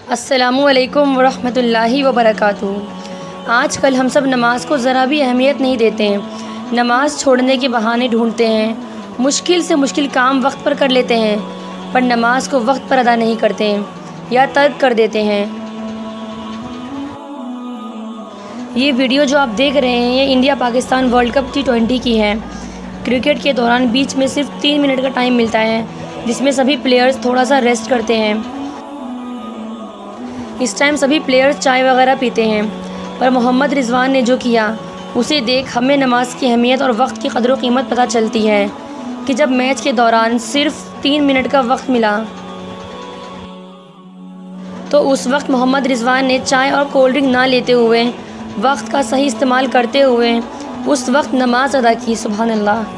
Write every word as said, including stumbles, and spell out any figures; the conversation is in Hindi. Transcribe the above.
अस्सलामुअलैकुम वरहमतुल्लाहि वबरकातुहू। आजकल हम सब नमाज को ज़रा भी अहमियत नहीं देते हैं। नमाज़ छोड़ने के बहाने ढूंढते हैं। मुश्किल से मुश्किल काम वक्त पर कर लेते हैं, पर नमाज को वक्त पर अदा नहीं करते हैं या तर्क कर देते हैं। ये वीडियो जो आप देख रहे हैं, ये India Pakistan world cup T twenty की है। क्रिकेट के दौरान बीच में सिर्फ तीन मिनट का टाइम मिलता है, जिसमें सभी प्लेयर्स थोड़ा सा रेस्ट करते हैं। इस टाइम सभी प्लेयर्स चाय वगैरह पीते हैं, पर मोहम्मद रिजवान ने जो किया उसे देख हमें नमाज की अहमियत और वक्त की कदर व कीमत पता चलती है कि जब मैच के दौरान सिर्फ तीन मिनट का वक्त मिला तो उस वक्त मोहम्मद रिजवान ने चाय और कोल्ड ड्रिंक ना लेते हुए वक्त का सही इस्तेमाल करते हुए उस वक्त नमाज अदा की। सुभान अल्लाह।